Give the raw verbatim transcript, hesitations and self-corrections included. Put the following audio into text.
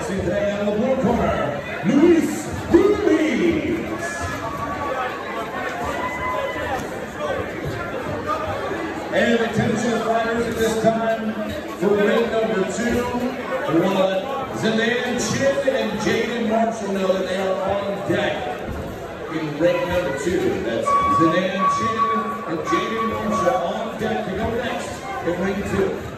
boxing today out of the blue corner, Luis Ruiz. And attention fighters at this time for ring number two. We want to let Zenan Chin and Jaden Marshall know that they are on deck in ring number two. That's Zenan Chin and Jaden Marshall on deck to go next in ring two.